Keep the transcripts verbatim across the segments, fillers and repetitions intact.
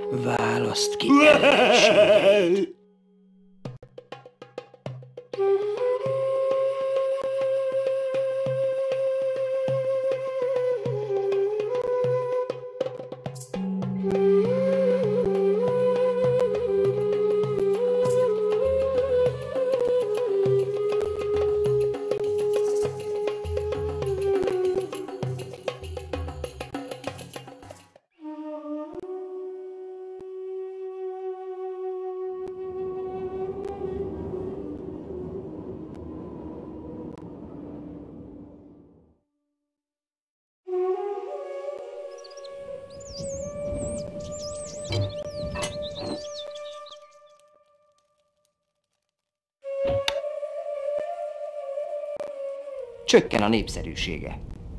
Választ ki ellenséged. Csökken a népszerűsége.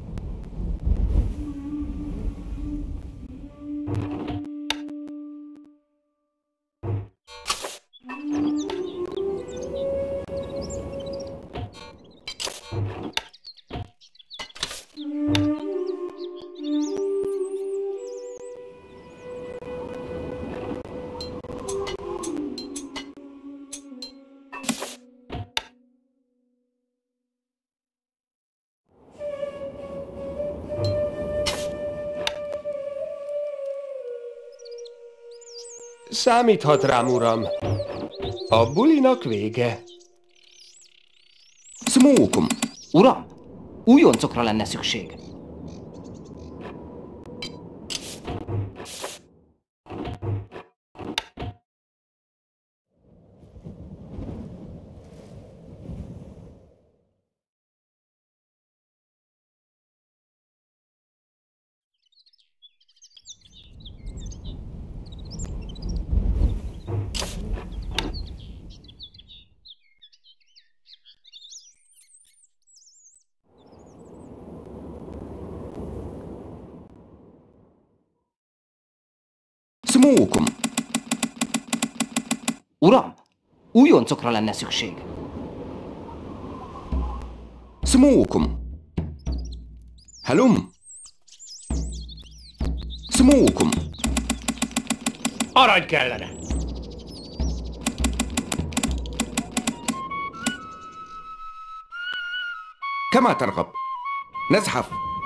Számíthat rám, uram. A bulinak vége. Smókum! Uram, újoncokra lenne szükség. Smókum! Uram, újoncokra lenne szükség. Smókum! Halum! Smókum! Arany kellene. كما ترغب نزحف.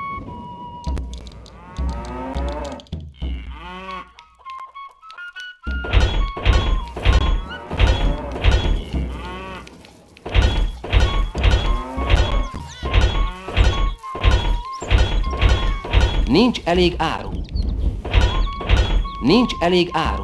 Nincs elég áru. Nincs elég áru.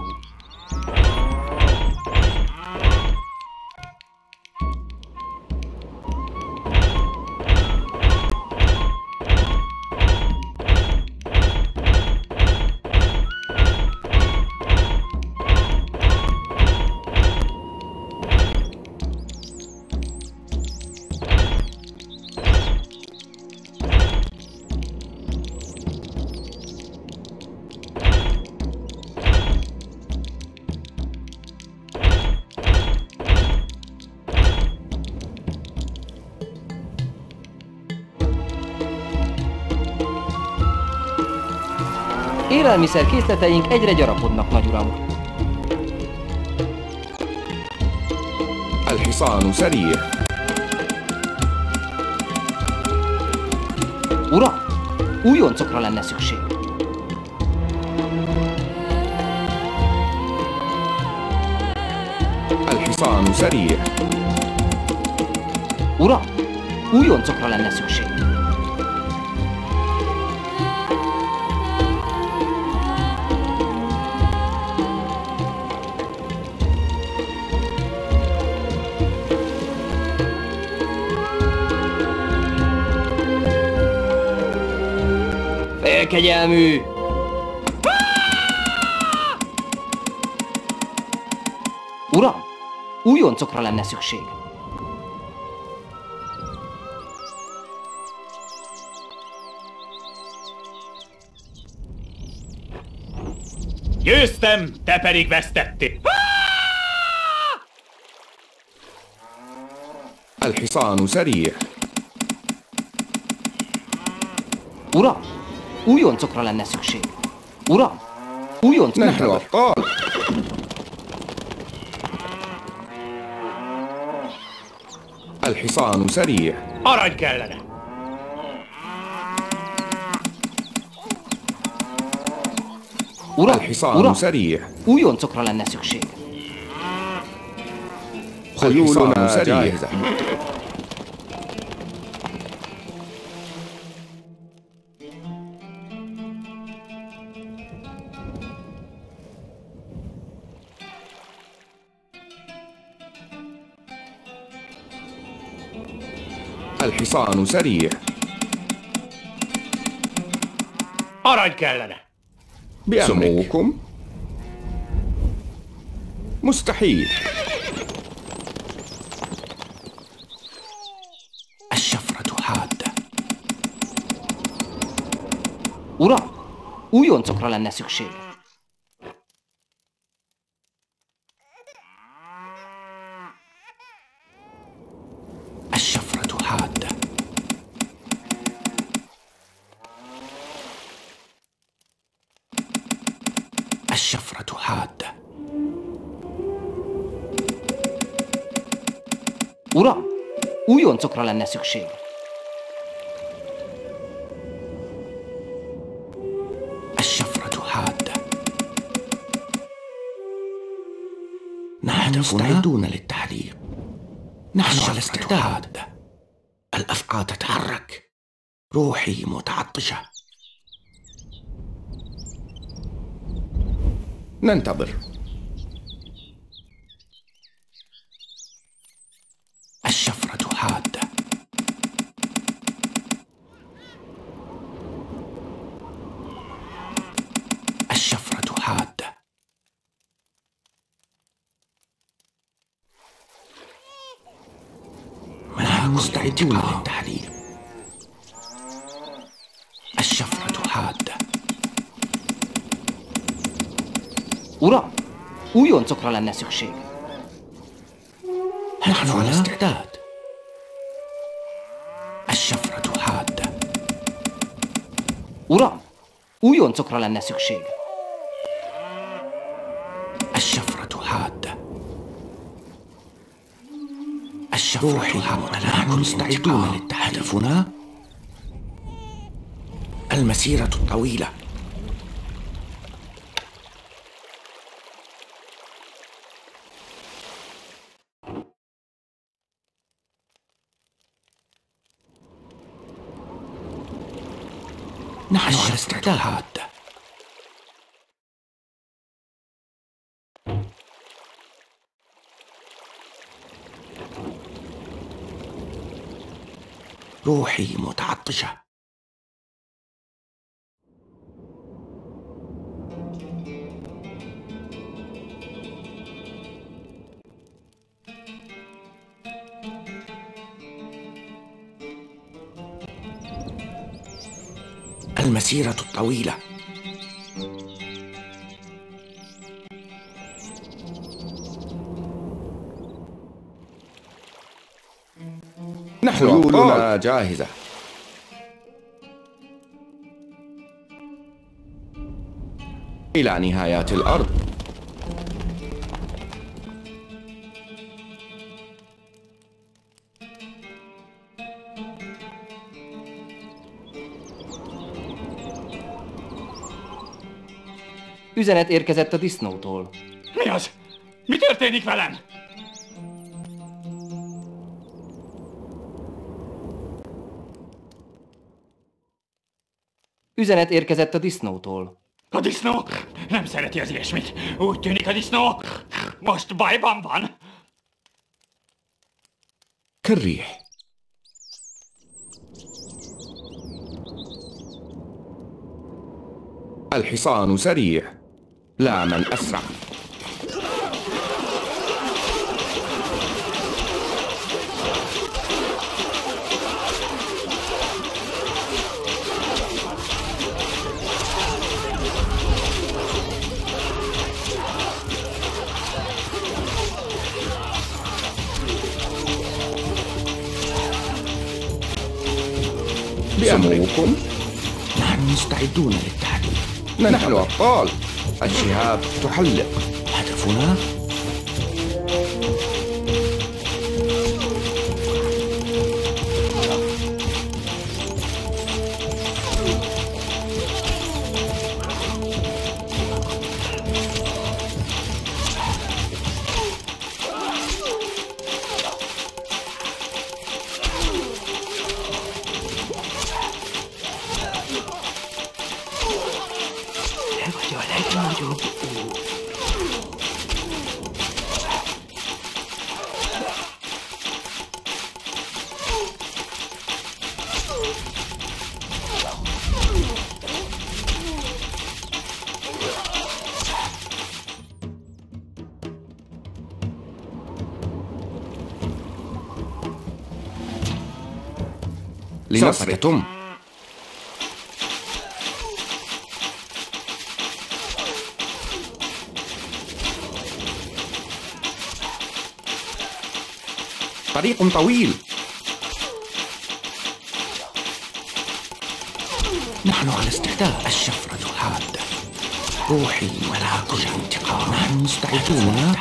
Élelmiszer készleteink egyre gyarapodnak, nagyuram. الحصان سريع. Uram, újoncokra lenne szükség. الحصان سريع. Uram, újoncokra lenne szükség. Félkegyelmű! Uram, újoncokra lenne szükség. Győztem, te pedig vesztettél. الحصان سريع. Uram, újoncokra lenne szükség. Uram, újonc, نحن أبطال. الحصان سريع. Arany kellene. Uram, الحصان uram, سريع. újoncokra lenne szükség. خيولنا جاهزة. الحصان سريع. Arany kellene. بأمرك. سموكم. مستحيل. الشفرة حادة. Uram, újoncokra lenne szükség. الشفرة حادة. الشفرة حادة. Uram, újoncokra lenne szükség. الشفرة حادة. نحن مستعدون للتحليق. نحن على استعداد. الأفقى تتحرك. روحي متعطشة. ننتظر. الشفرة حادة. الشفرة حادة. نحن مستعدون للتحليل. الشفرة حادة. Uram, újoncokra lenne szükség. نحن على استعداد. الشفرة حادة. Uram, újoncokra lenne szükség. الشفرة حادة. الشفرة حادة. نحن مستعدون للتحدث. المسيرة الطويلة. نحن على استعداد. روحي متعطشة. المسيرة الطويلة. نحن خيولنا جاهزة. إلى نهايات الأرض. Üzenet érkezett a disznótól. Mi az? Mi történik velem? Üzenet érkezett a disznótól. A disznó nem szereti az ilyesmit. Úgy tűnik, a disznó most bajban van. كالريح. الحصان سريع. لا من أسرع. بأمركم. نحن مستعدون للتحديث. نحن أبطال. الشهاب تحلق. هدفنا لنصر تم. طريق طويل. نحن على استعداد. الشفرة حادة. روحي ولا كل انتقام. نحن مستعدون.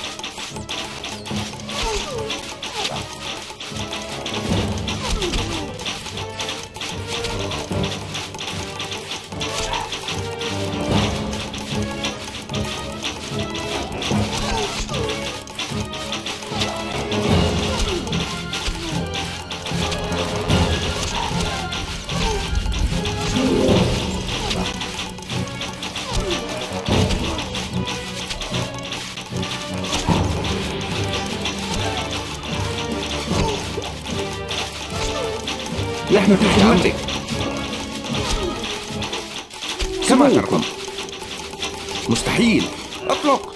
نحن في خدمتك كما ترغب. مستحيل. اطلق.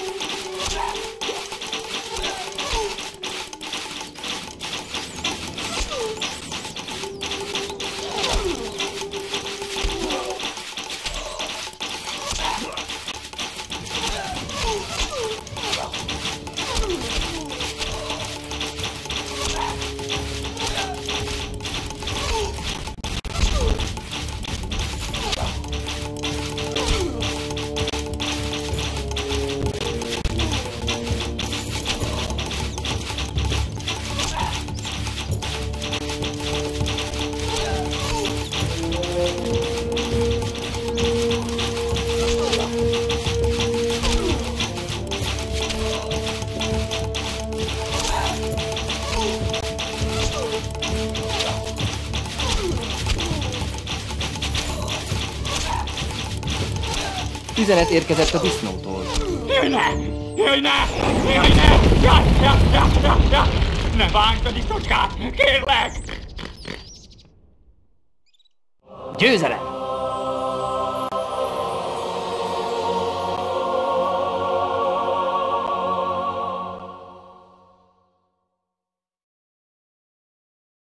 Üzenet érkezett a disznótól. Jönnek! Jönnek! Jönnek! Ja, ja, ja, ja, ja! Ne bánt a disznócskát! Kérlek! Győzelem!